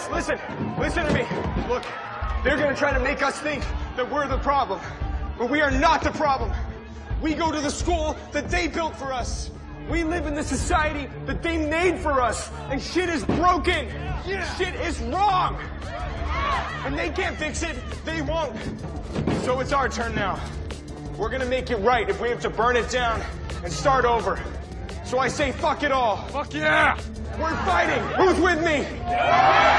Listen to me. Look, they're gonna try to make us think that we're the problem. But we are not the problem. We go to the school that they built for us. We live in the society that they made for us. And shit is broken. Shit is wrong. And they can't fix it. They won't. So it's our turn now. We're gonna make it right if we have to burn it down and start over. So I say fuck it all. Fuck yeah! We're fighting. Who's with me?